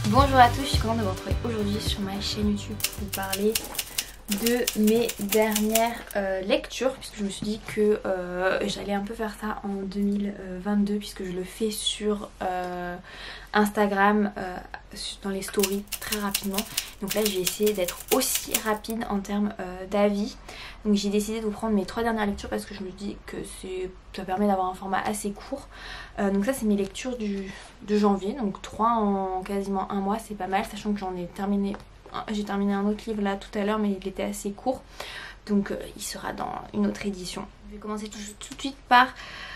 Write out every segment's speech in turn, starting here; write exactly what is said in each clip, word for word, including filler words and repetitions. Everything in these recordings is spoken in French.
Bonjour à tous, je suis contente de vous retrouver aujourd'hui sur ma chaîne YouTube pour vous parler de mes dernières euh, lectures, puisque je me suis dit que euh, j'allais un peu faire ça en deux mille vingt-deux, puisque je le fais sur euh, Instagram euh, dans les stories très rapidement. Donc là je vais essayer d'être aussi rapide en termes euh, d'avis. Donc j'ai décidé de vous prendre mes trois dernières lectures parce que je me dis que ça permet d'avoir un format assez court. Euh, donc ça c'est mes lectures du, de janvier, donc trois en quasiment un mois, c'est pas mal, sachant que j'en ai terminé. J'ai terminé un autre livre là tout à l'heure, mais il était assez court, donc euh, il sera dans une autre édition. Je vais commencer tout, tout de suite par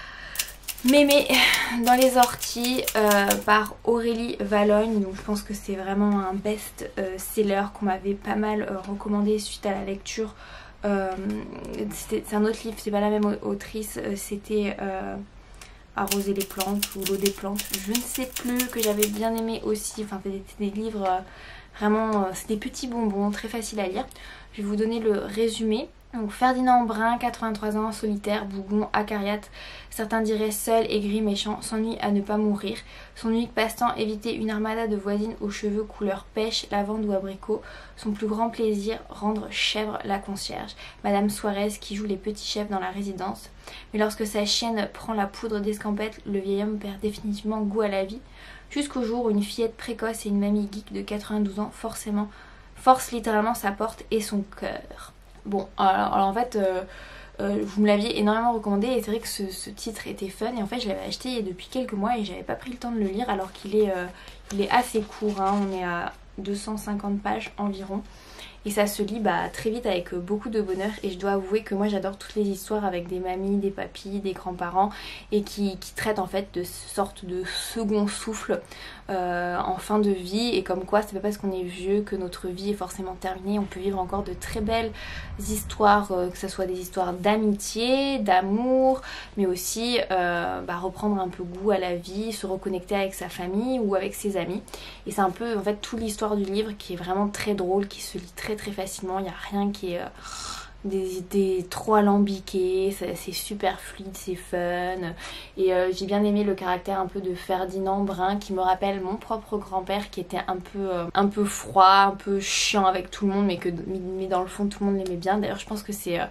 Mémé dans les orties euh, par Aurélie Valognes. Donc je pense que c'est vraiment un best-seller qu'on m'avait pas mal euh, recommandé suite à la lecture. Euh, c'est un autre livre, c'est pas la même autrice, c'était euh, Arroser les plantes ou L'eau des plantes, je ne sais plus, que j'avais bien aimé aussi. Enfin c'était des livres euh, vraiment, c'est des petits bonbons très faciles à lire. Je vais vous donner le résumé. Donc Ferdinand Brun, quatre-vingt-trois ans, solitaire, bougon, acariâtre, certains diraient seul, aigri, méchant, s'ennuie à ne pas mourir. Son unique passe-temps, éviter une armada de voisines aux cheveux couleur pêche, lavande ou abricot. Son plus grand plaisir, rendre chèvre la concierge, Madame Suarez qui joue les petits chefs dans la résidence. Mais lorsque sa chienne prend la poudre d'escampette, le vieil homme perd définitivement goût à la vie. Jusqu'au jour où une fillette précoce et une mamie geek de quatre-vingt-douze ans forcément forcent littéralement sa porte et son cœur. Bon, alors, alors en fait, euh, euh, vous me l'aviez énormément recommandé et c'est vrai que ce, ce titre était fun. Et en fait, je l'avais acheté depuis quelques mois et j'avais pas pris le temps de le lire alors qu'il est, euh, il est assez court. Hein, on est à deux cent cinquante pages environ. Et ça se lit bah, très vite avec beaucoup de bonheur. Et je dois avouer que moi j'adore toutes les histoires avec des mamies, des papis, des grands-parents. Et qui, qui traitent en fait de sorte de second souffle euh, en fin de vie. Et comme quoi c'est pas parce qu'on est vieux que notre vie est forcément terminée. On peut vivre encore de très belles histoires. Euh, que ce soit des histoires d'amitié, d'amour. Mais aussi euh, bah, reprendre un peu goût à la vie. Se reconnecter avec sa famille ou avec ses amis. Et c'est un peu en fait toute l'histoire du livre qui est vraiment très drôle. Qui se lit très très facilement, il n'y a rien qui est euh, des idées trop alambiquées, c'est super fluide, c'est fun. Et euh, j'ai bien aimé le caractère un peu de Ferdinand Brun qui me rappelle mon propre grand-père qui était un peu, euh, un peu froid, un peu chiant avec tout le monde, mais que mais dans le fond tout le monde l'aimait bien. D'ailleurs je pense que c'est... Euh,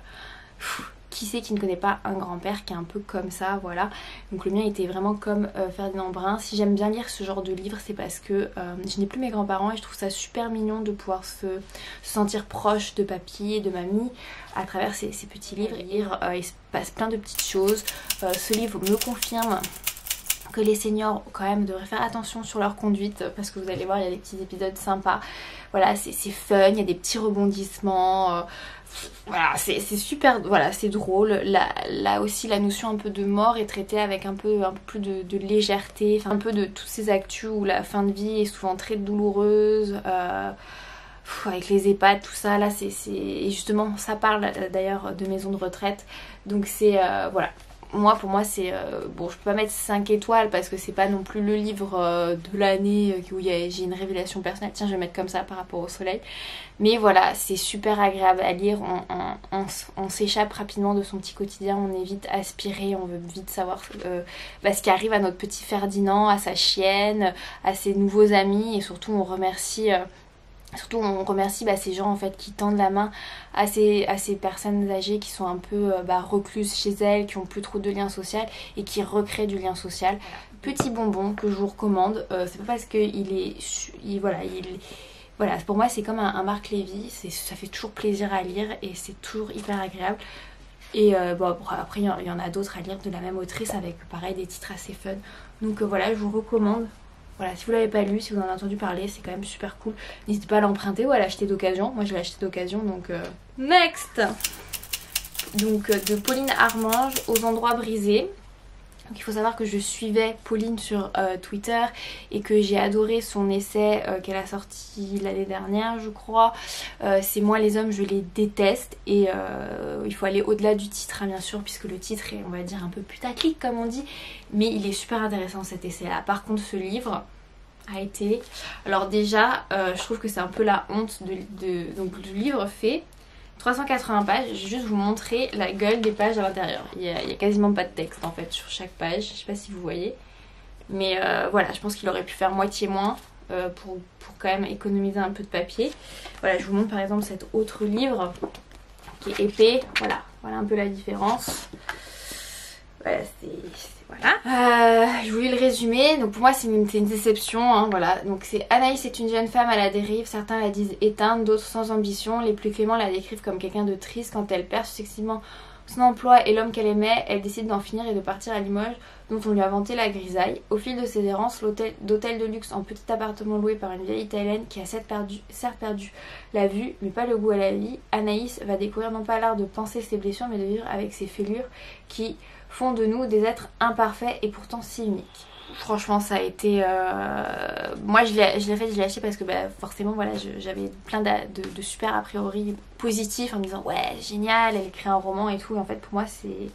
qui c'est qui ne connaît pas un grand-père qui est un peu comme ça, voilà. Donc le mien était vraiment comme euh, Ferdinand Brun. Si j'aime bien lire ce genre de livre, c'est parce que euh, je n'ai plus mes grands-parents et je trouve ça super mignon de pouvoir se, se sentir proche de papy et de mamie à travers ces, ces petits livres. Et lire, euh, il se passe plein de petites choses. Euh, ce livre me confirme que les seniors quand même devraient faire attention sur leur conduite parce que vous allez voir, il y a des petits épisodes sympas. Voilà, c'est fun, il y a des petits rebondissements. Euh, voilà, c'est super, voilà, c'est drôle. Là, là aussi, la notion un peu de mort est traitée avec un peu, un peu plus de, de légèreté. Enfin, un peu de toutes ces actus où la fin de vie est souvent très douloureuse. Euh, avec les EHPAD, tout ça, là, c'est... Et justement, ça parle d'ailleurs de maison de retraite. Donc c'est... Euh, voilà. Moi pour moi c'est euh, bon, je peux pas mettre cinq étoiles parce que c'est pas non plus le livre euh, de l'année euh, où j'ai une révélation personnelle. Tiens, je vais mettre comme ça par rapport au soleil. Mais voilà, c'est super agréable à lire. On, on, on, on s'échappe rapidement de son petit quotidien, on est vite aspiré, on veut vite savoir euh, bah, ce qui arrive à notre petit Ferdinand, à sa chienne, à ses nouveaux amis. Et surtout on remercie... Euh, Surtout on remercie bah, ces gens en fait qui tendent la main à ces, à ces personnes âgées qui sont un peu euh, bah, recluses chez elles, qui ont plus trop de lien social et qui recréent du lien social. Petit bonbon que je vous recommande, euh, c'est pas parce qu'il est... Il, voilà, il, voilà, pour moi c'est comme un, un Marc Lévy, ça fait toujours plaisir à lire et c'est toujours hyper agréable. Et euh, bon, après il y, y en a d'autres à lire de la même autrice avec pareil des titres assez fun. Donc euh, voilà, je vous recommande. Voilà, si vous l'avez pas lu, si vous en avez entendu parler, c'est quand même super cool. N'hésitez pas à l'emprunter ou à l'acheter d'occasion. Moi je l'ai acheté d'occasion donc... Euh... Next. Donc euh, de Pauline Armange, Aux endroits brisés. Donc il faut savoir que je suivais Pauline sur euh, Twitter et que j'ai adoré son essai euh, qu'elle a sorti l'année dernière je crois. Euh, c'est Moi les hommes je les déteste et euh, il faut aller au-delà du titre hein, bien sûr puisque le titre est on va dire un peu putaclic comme on dit. Mais il est super intéressant cet essai là. Par contre ce livre a été... Alors déjà euh, je trouve que c'est un peu la honte de, de... Donc le livre fait... trois cent quatre-vingts pages, je vais juste vous montrer la gueule des pages à l'intérieur. Il n'y a, a quasiment pas de texte en fait sur chaque page, je sais pas si vous voyez. Mais euh, voilà, je pense qu'il aurait pu faire moitié moins. euh, pour, pour quand même économiser un peu de papier. Voilà, je vous montre par exemple cet autre livre qui est épais. Voilà, voilà un peu la différence. Voilà, c'est... Voilà. Euh, je voulais le résumer. Donc pour moi c'est une, une déception. Hein, voilà. Donc c'est Anaïs est une jeune femme à la dérive. Certains la disent éteinte, d'autres sans ambition. Les plus cléments la décrivent comme quelqu'un de triste quand elle perd successivement son emploi et l'homme qu'elle aimait. Elle décide d'en finir et de partir à Limoges, dont on lui a vanté la grisaille. Au fil de ses errances, l'hôtel d'hôtel de luxe en petit appartement loué par une vieille italienne qui a certes perdu, certes perdu la vue mais pas le goût à la vie, Anaïs va découvrir non pas l'art de penser ses blessures mais de vivre avec ses fêlures qui font de nous des êtres imparfaits et pourtant si uniques. Franchement ça a été... Euh... Moi je l'ai fait, je l'ai acheté parce que bah, forcément voilà, j'avais plein de, de, de super a priori positifs en me disant ouais génial, elle écrit un roman et tout, et en fait pour moi c'est...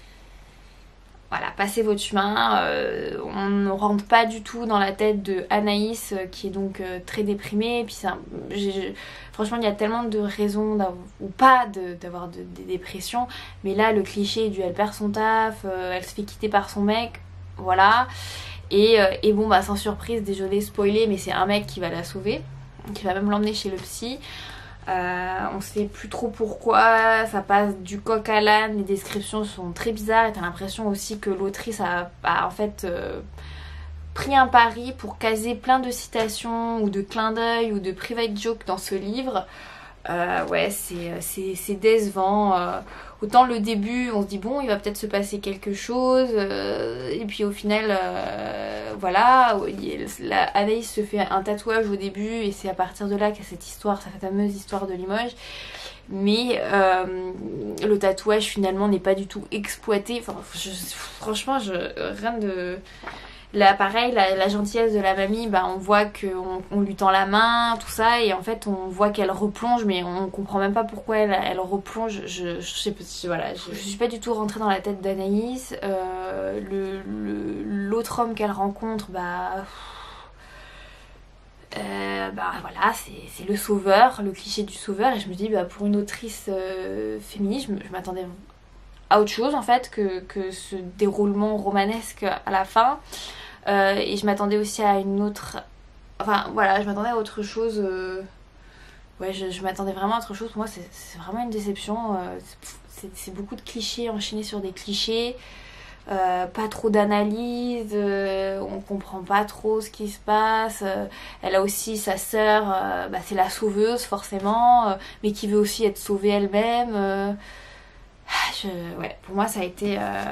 Voilà, passez votre chemin, euh, on ne rentre pas du tout dans la tête de Anaïs euh, qui est donc euh, très déprimée. Et puis un, j'ai, j'ai, franchement il y a tellement de raisons ou pas d'avoir de, de, des dépressions. Mais là le cliché du elle perd son taf, euh, elle se fait quitter par son mec, voilà. Et, euh, et bon bah sans surprise, désolé spoiler, mais c'est un mec qui va la sauver, qui va même l'emmener chez le psy. Euh, on sait plus trop pourquoi, ça passe du coq à l'âne, les descriptions sont très bizarres et t'as l'impression aussi que l'autrice a, a en fait euh, pris un pari pour caser plein de citations ou de clins d'œil ou de private jokes dans ce livre. Euh, ouais, c'est décevant. Euh, autant le début, on se dit bon, il va peut-être se passer quelque chose, euh, et puis au final, euh, voilà, la Anaïs se fait un tatouage au début, et c'est à partir de là qu'il y a cette histoire, cette fameuse histoire de Limoges. Mais euh, le tatouage finalement n'est pas du tout exploité. Enfin, je, franchement, je, rien de... Là pareil, la, la gentillesse de la mamie, bah, on voit qu'on on lui tend la main, tout ça, et en fait on voit qu'elle replonge, mais on comprend même pas pourquoi elle, elle replonge. Je, je sais pas, voilà, je, je suis pas du tout rentrée dans la tête d'Anaïs. Euh, le, l'autre homme qu'elle rencontre, bah... Euh, bah voilà, c'est le sauveur, le cliché du sauveur, et je me dis, bah, pour une autrice euh, féministe, je, je m'attendais à autre chose en fait que, que ce déroulement romanesque à la fin. Euh, et je m'attendais aussi à une autre... Enfin voilà, je m'attendais à autre chose. Euh... Ouais, je, je m'attendais vraiment à autre chose. Pour moi, c'est vraiment une déception. Euh, c'est beaucoup de clichés enchaînés sur des clichés. Euh, pas trop d'analyse. Euh, on comprend pas trop ce qui se passe. Euh, elle a aussi sa sœur, euh, bah, c'est la sauveuse forcément, euh, mais qui veut aussi être sauvée elle-même. Euh, je... Ouais, pour moi, ça a été... Euh...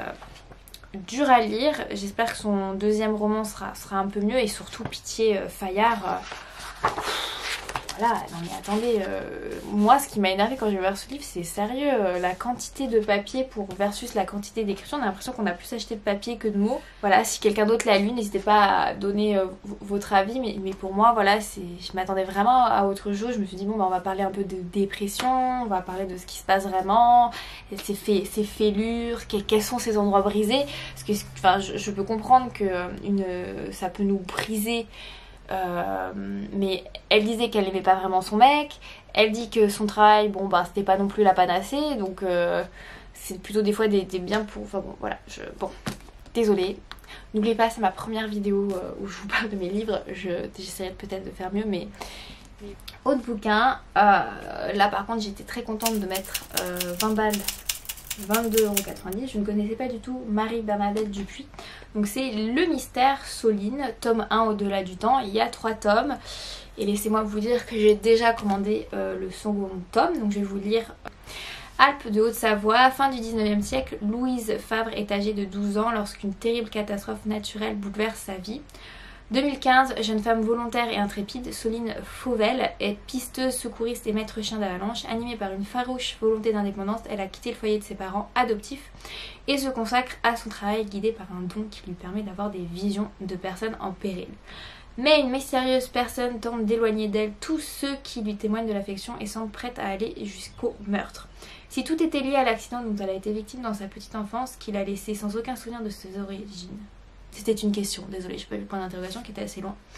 dur à lire. J'espère que son deuxième roman sera, sera un peu mieux, et surtout Pitié euh, Fayard. Euh... Voilà, non mais attendez, euh, moi ce qui m'a énervé quand j'ai ouvert ce livre, c'est sérieux, euh, la quantité de papier pour versus la quantité d'écriture. On a l'impression qu'on a plus acheté de papier que de mots. Voilà, si quelqu'un d'autre l'a lu, n'hésitez pas à donner euh, votre avis, mais, mais pour moi, voilà, je m'attendais vraiment à autre chose. Je me suis dit, bon, bah, on va parler un peu de dépression, on va parler de ce qui se passe vraiment, ses, fait, ses fêlures, quels, quels sont ces endroits brisés. Parce que enfin, je, je peux comprendre que une, ça peut nous briser. Euh, mais elle disait qu'elle n'aimait pas vraiment son mec, elle dit que son travail, bon bah c'était pas non plus la panacée, donc euh, c'est plutôt des fois des, des biens pour... Enfin bon voilà, je... bon, désolée. N'oubliez pas, c'est ma première vidéo euh, où je vous parle de mes livres, j'essaierai peut-être de faire mieux, mais... Autre bouquin, euh, là par contre j'étais très contente de mettre euh, vingt balles, vingt-deux euros quatre-vingt-dix. Je ne connaissais pas du tout Marie-Bernadette Dupuis. Donc c'est Le Mystère Soline, tome un Au-delà du temps. Il y a trois tomes. Et laissez-moi vous dire que j'ai déjà commandé euh, le second tome. Donc je vais vous lire. Alpes de Haute-Savoie, fin du dix-neuvième siècle, Louise Fabre est âgée de douze ans lorsqu'une terrible catastrophe naturelle bouleverse sa vie. deux mille quinze, jeune femme volontaire et intrépide, Soline Fauvel est pisteuse, secouriste et maître chien d'avalanche. Animée par une farouche volonté d'indépendance, elle a quitté le foyer de ses parents adoptifs et se consacre à son travail, guidée par un don qui lui permet d'avoir des visions de personnes en péril. Mais une mystérieuse personne tente d'éloigner d'elle tous ceux qui lui témoignent de l'affection et semble prête à aller jusqu'au meurtre. Si tout était lié à l'accident dont elle a été victime dans sa petite enfance, qui l'a laissée sans aucun souvenir de ses origines. C'était une question, désolée, j'ai pas vu le point d'interrogation qui était assez loin.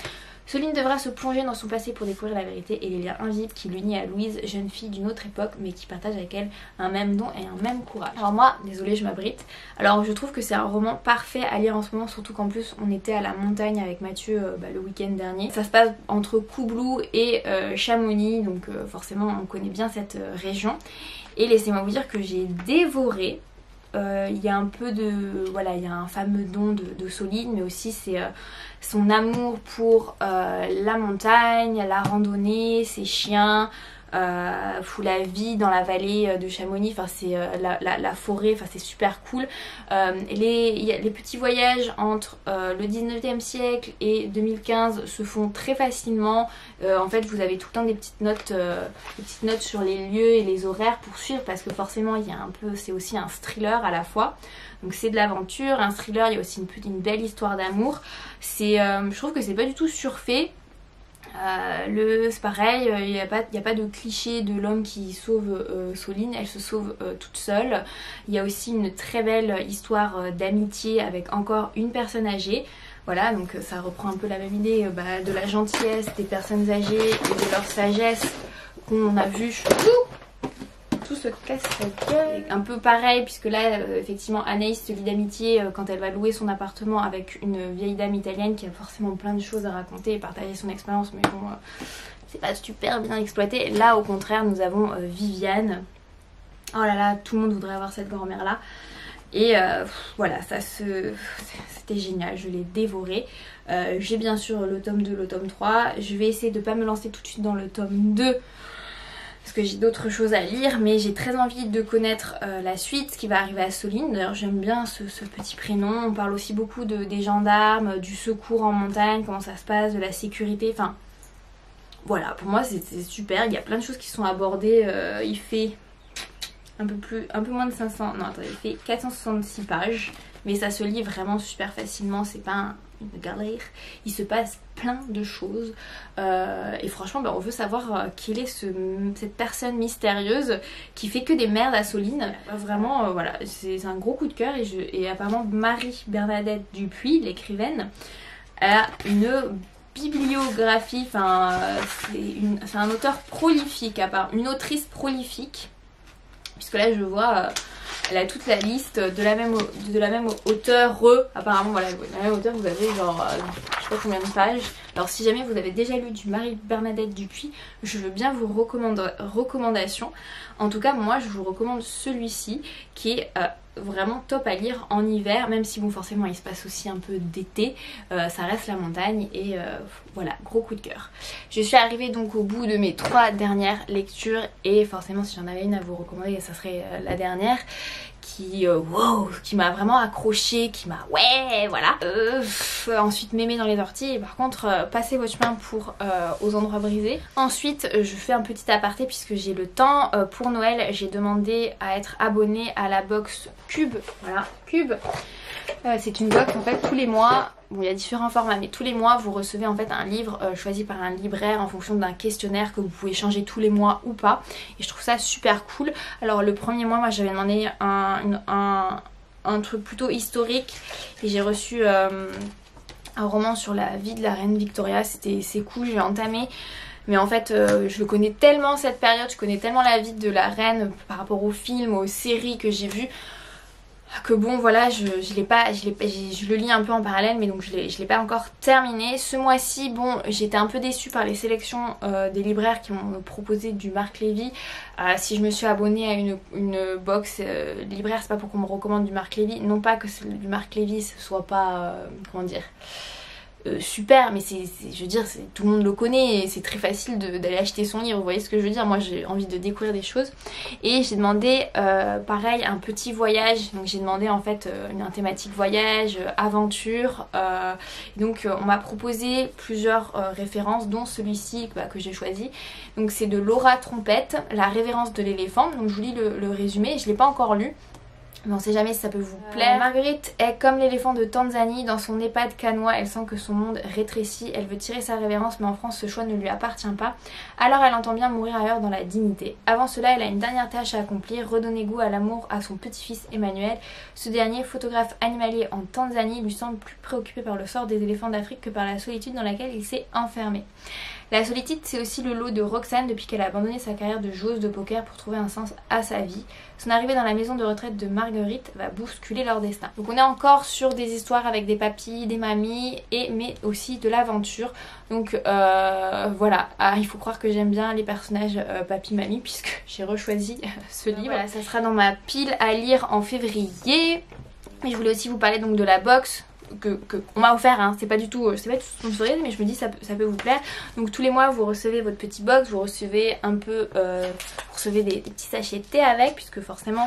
Soline devra se plonger dans son passé pour découvrir la vérité et les liens invisibles qui l'unissent à Louise, jeune fille d'une autre époque mais qui partage avec elle un même don et un même courage. Alors moi, désolée je m'abrite, alors je trouve que c'est un roman parfait à lire en ce moment, surtout qu'en plus on était à la montagne avec Mathieu euh, bah, le week-end dernier. Ça se passe entre Coubloux et euh, Chamonix, donc euh, forcément on connaît bien cette euh, région. Et laissez-moi vous dire que j'ai dévoré. Il euh, y a un peu de... Voilà, il y a un fameux don de, de Soline, mais aussi c'est euh, son amour pour euh, la montagne, la randonnée, ses chiens, euh, fou la vie dans la vallée de Chamonix, enfin c'est euh, la, la, la forêt, enfin c'est super cool. Euh, les, y a les petits voyages entre euh, le dix-neuvième siècle et deux mille quinze se font très facilement. Euh, en fait vous avez tout le temps des petites notes, euh, des petites notes sur les lieux et les horaires pour suivre, parce que forcément il y a un peu, c'est aussi un thriller à la fois. Donc c'est de l'aventure, un thriller, il y a aussi une, une belle histoire d'amour. C'est, euh, je trouve que c'est pas du tout surfait. Euh, le c'est pareil, il euh, n'y a, a pas de cliché de l'homme qui sauve euh, Soline, elle se sauve euh, toute seule. Il y a aussi une très belle histoire euh, d'amitié avec encore une personne âgée. Voilà, donc euh, ça reprend un peu la même idée euh, bah, de la gentillesse des personnes âgées et de leur sagesse qu'on a vu. Tout se casse la gueule. Un peu pareil, puisque là euh, effectivement Anaïs se lie d'amitié euh, quand elle va louer son appartement avec une vieille dame italienne qui a forcément plein de choses à raconter et partager son expérience, mais bon euh, c'est pas super bien exploité. Là au contraire nous avons euh, Viviane. Oh là là, tout le monde voudrait avoir cette grand-mère là. Et euh, voilà, ça se... c'était génial, je l'ai dévoré. Euh, J'ai bien sûr le tome deux, le tome trois. Je vais essayer de pas me lancer tout de suite dans le tome deux. Parce que j'ai d'autres choses à lire, mais j'ai très envie de connaître euh, la suite, ce qui va arriver à Soline. D'ailleurs j'aime bien ce, ce petit prénom. On parle aussi beaucoup de, des gendarmes, du secours en montagne, comment ça se passe, de la sécurité, enfin voilà, pour moi c'est super. Il y a plein de choses qui sont abordées. Euh, il fait un peu plus, un peu moins de cinq cents, non attendez, il fait quatre cent soixante-six pages, mais ça se lit vraiment super facilement, c'est pas un, une galère. Il se passe plein de choses euh, et franchement bah, on veut savoir euh, quelle est ce, cette personne mystérieuse qui fait que des merdes à Soline. Vraiment euh, voilà, c'est un gros coup de cœur. Et, je, et apparemment Marie-Bernadette Dupuis, l'écrivaine, a une bibliographie, enfin c'est un auteur prolifique, à part une autrice prolifique, puisque là je vois euh, elle a toute la liste de la même, de la même auteure, apparemment voilà, la même auteure, vous avez genre euh, je sais pas combien de pages. Alors si jamais vous avez déjà lu du Marie-Bernadette Dupuis, je veux bien vous recommander recommandations. En tout cas moi je vous recommande celui-ci qui est euh, vraiment top à lire en hiver, même si bon forcément il se passe aussi un peu d'été, euh, ça reste la montagne et euh, voilà, gros coup de cœur. Je suis arrivée donc au bout de mes trois dernières lectures et forcément si j'en avais une à vous recommander ça serait euh, la dernière qui euh, wow, qui m'a vraiment accroché, qui m'a ouais voilà. Euh, ensuite Mémé dans les orties et par contre euh, passez votre chemin pour euh, Aux endroits brisés. Ensuite euh, je fais un petit aparté puisque j'ai le temps. Euh, pour Noël j'ai demandé à être abonnée à la box Cube, voilà Cube. Euh, c'est une box en fait tous les mois. Bon, il y a différents formats, mais tous les mois vous recevez en fait un livre euh, choisi par un libraire en fonction d'un questionnaire que vous pouvez changer tous les mois ou pas. Et je trouve ça super cool. Alors le premier mois, moi j'avais demandé un, une, un, un truc plutôt historique et j'ai reçu euh, un roman sur la vie de la reine Victoria. C'était c'est cool, j'ai entamé. Mais en fait euh, je connais tellement cette période, je connais tellement la vie de la reine par rapport aux films, aux séries que j'ai vues, que bon voilà je, je l'ai pas je, je le lis un peu en parallèle, mais donc je l'ai pas encore terminé. Ce mois-ci bon j'étais un peu déçue par les sélections euh, des libraires qui m'ont proposé du Marc Lévy. Euh, si je me suis abonnée à une, une box euh, libraire, c'est pas pour qu'on me recommande du Marc Lévy, non pas que du Marc Lévy ce soit pas euh, comment dire Euh, super, mais c'est, je veux dire, tout le monde le connaît et c'est très facile d'aller acheter son livre, vous voyez ce que je veux dire. Moi j'ai envie de découvrir des choses et j'ai demandé euh, pareil un petit voyage, donc j'ai demandé en fait euh, une thématique voyage, euh, aventure, euh, donc euh, on m'a proposé plusieurs euh, références dont celui-ci bah, que j'ai choisi. Donc c'est de Laura Trompette, La révérence de l'éléphant. Donc je vous lis le, le résumé, je ne l'ai pas encore lu. mais on sait jamais si ça peut vous plaire. Euh, Marguerite est comme l'éléphant de Tanzanie, dans son EHPAD canois, elle sent que son monde rétrécit, elle veut tirer sa révérence mais en France ce choix ne lui appartient pas, alors elle entend bien mourir ailleurs dans la dignité. Avant cela elle a une dernière tâche à accomplir, redonner goût à l'amour à son petit-fils Emmanuel. Ce dernier, photographe animalier en Tanzanie, lui semble plus préoccupé par le sort des éléphants d'Afrique que par la solitude dans laquelle il s'est enfermé. La solitude, c'est aussi le lot de Roxane depuis qu'elle a abandonné sa carrière de joueuse de poker pour trouver un sens à sa vie. Son arrivée dans la maison de retraite de Marguerite va bousculer leur destin. Donc on est encore sur des histoires avec des papis, des mamies, et mais aussi de l'aventure. Donc euh, voilà, ah, il faut croire que j'aime bien les personnages euh, papy-mamie puisque j'ai rechoisi ce livre. Voilà, ça sera dans ma pile à lire en février. Mais je voulais aussi vous parler donc de la box que, que on m'a offert, hein. C'est pas du tout, c'est pas du tout sponsorisé, mais je me dis ça, ça peut vous plaire. Donc tous les mois vous recevez votre petit box, vous recevez un peu, euh, vous recevez des, des petits sachets de thé avec, puisque forcément,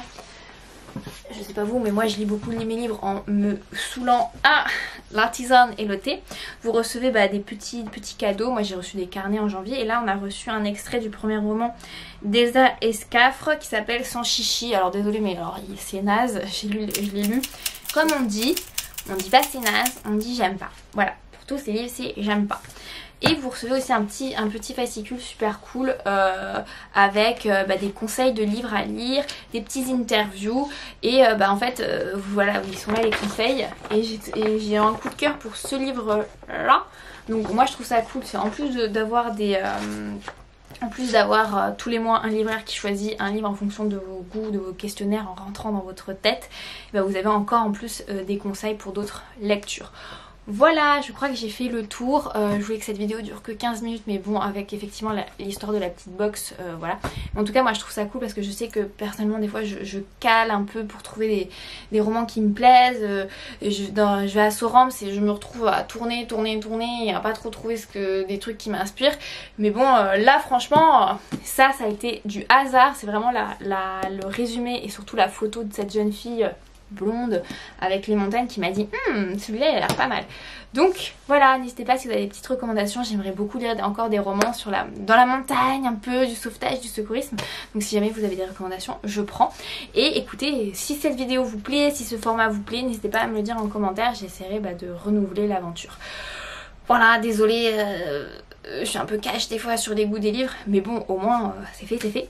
je sais pas vous, mais moi je lis beaucoup mes livres en me saoulant à la tisane et le thé. Vous recevez bah, des petits, petits cadeaux. Moi j'ai reçu des carnets en janvier et là on a reçu un extrait du premier roman d'Elsa Escafre qui s'appelle Sans chichi. Alors désolé mais alors c'est naze, j'ai lu, je l'ai lu. Comme on dit, on dit pas c'est naze, on dit j'aime pas. Voilà, pour tous ces livres c'est j'aime pas. Et vous recevez aussi un petit, un petit fascicule super cool euh, avec euh, bah, des conseils de livres à lire, des petits interviews et euh, bah, en fait euh, voilà, ils sont là les conseils et j'ai un coup de cœur pour ce livre là. Donc moi je trouve ça cool, c'est en plus d'avoir des... Euh, En plus d'avoir euh, tous les mois un libraire qui choisit un livre en fonction de vos goûts, de vos questionnaires en rentrant dans votre tête, bah vous avez encore en plus euh, des conseils pour d'autres lectures. Voilà, je crois que j'ai fait le tour. Euh, je voulais que cette vidéo dure que quinze minutes, mais bon, avec effectivement l'histoire de la petite box, euh, voilà. Mais en tout cas, moi je trouve ça cool parce que je sais que personnellement, des fois, je, je cale un peu pour trouver des, des romans qui me plaisent. Euh, je, dans, je vais à Sorams et je me retrouve à tourner, tourner, tourner et à pas trop trouver ce que, des trucs qui m'inspirent. Mais bon, euh, là, franchement, ça, ça a été du hasard. C'est vraiment la, la, le résumé et surtout la photo de cette jeune fille blonde avec les montagnes qui m'a dit hm, celui-là il a l'air pas mal. Donc voilà, n'hésitez pas si vous avez des petites recommandations. J'aimerais beaucoup lire encore des romans sur la, dans la montagne, un peu du sauvetage, du secourisme. Donc si jamais vous avez des recommandations, je prends. Et écoutez, si cette vidéo vous plaît, si ce format vous plaît, n'hésitez pas à me le dire en commentaire. J'essaierai bah, de renouveler l'aventure. Voilà, désolée, euh, je suis un peu cash des fois sur les goûts des livres, mais bon, au moins euh, c'est fait, c'est fait.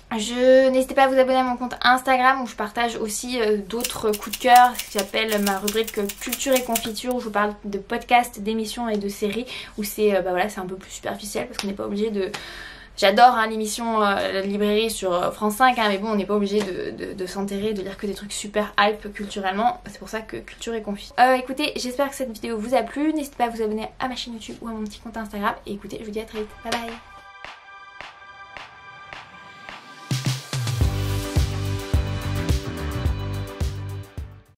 Je n'hésitez pas à vous abonner à mon compte Instagram où je partage aussi euh, d'autres coups de cœur, ce qui s'appelle ma rubrique culture et confiture, où je vous parle de podcasts, d'émissions et de séries, où c'est euh, bah voilà, c'est un peu plus superficiel parce qu'on n'est pas obligé de... J'adore hein, l'émission euh, La Librairie sur euh, France cinq, hein, mais bon on n'est pas obligé de, de, de s'enterrer, de lire que des trucs super hype culturellement. C'est pour ça que culture et confi. Euh, écoutez, j'espère que cette vidéo vous a plu. N'hésitez pas à vous abonner à ma chaîne YouTube ou à mon petit compte Instagram. Et écoutez, je vous dis à très vite. Bye bye.